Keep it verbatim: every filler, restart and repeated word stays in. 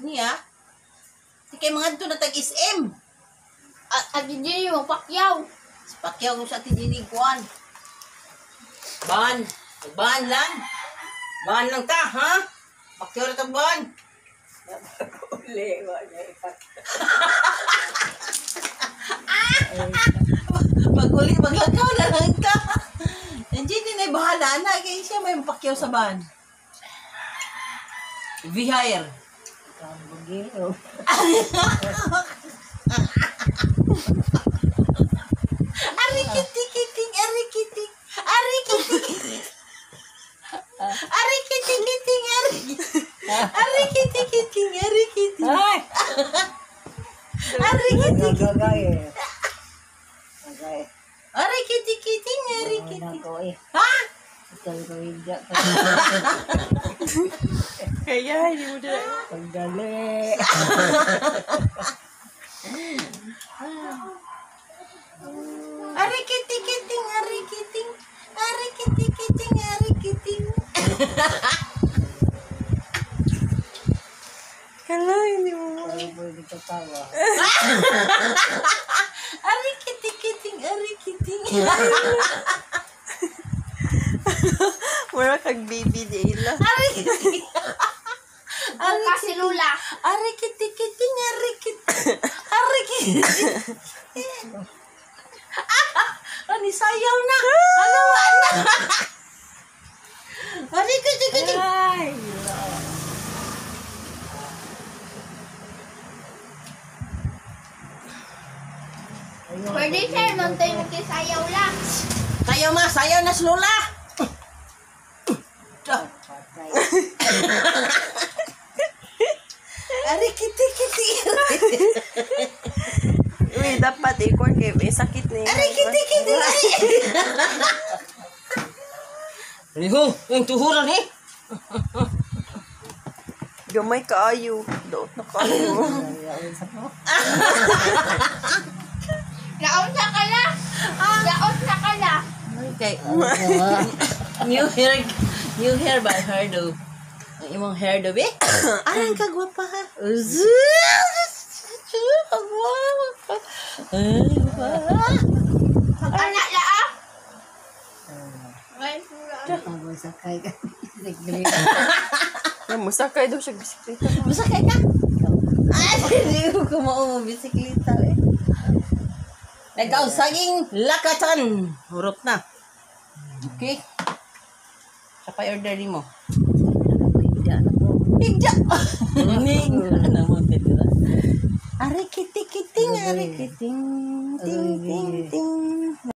niya. Di kay mga ito na tag-S M. At Ate Jenny, yung pakyaw. Si Pacquiao kung sa tiniliguan. Ban. Ban lang. Ban lang ta, ha? Pacquiao na ban. Uli, wala ipat. Pag-uli, maglakaw na lang ka. Nandiyan din ay bahala na. Kaya siya may Pacquiao sa ban. V-hire. Kabugiro. Arikitik-kiting, arikitik. Arikitik-kiting. Arikitik-kiting, arikitik. Arikitik-kiting, arikitik. Ay! Arikitik. Gagay eh. Gagay. Arikitik-kiting, arikitik. Ako eh. Ha? Ito ko hindi. Kaya, hindi mo dala. Pagdali. Arikitik-kiting, arikiting. Arikitik-kiting, arikiting. Kala, hindi mo. Ay, pwede ka tawa. Arikitik-kiting, arikiting. Mura kag baby Dayla. Arikitik. Kasi Lula. Arikitik-kiting, arikiting. Arikitik. Ani sayaw na. Ano na? Arikitik-kiting. Ay! Pwede sir, nantay mo kay sayaw lang. Sayaw ma, sayaw na si Lola. Patay. Arikitik-kiting. Uy, dapat ikon kay may sakit na yun. Arikitik-kiting. Riho, yung tuhuran eh. Gamay kaayo. Daot na kaayo. Daot na ka na. Daot na ka na. Okay. New hair, new hair by hairdo. Ang imong hairdo, be? Arang kagwapa ha. Anak na ah. Ay, sura. Ako sakay ka. Musakay daw siya bisikleta. Masakay ka? Ay, hindi ko kumao mo bisikleta eh. Nagaw saging lakatan. Hurot na. Okay. Sa pa-order mo. Pigja. Ning. Ano mo tira? Ari kitik-kiting, ari kiting. Ting ting ting.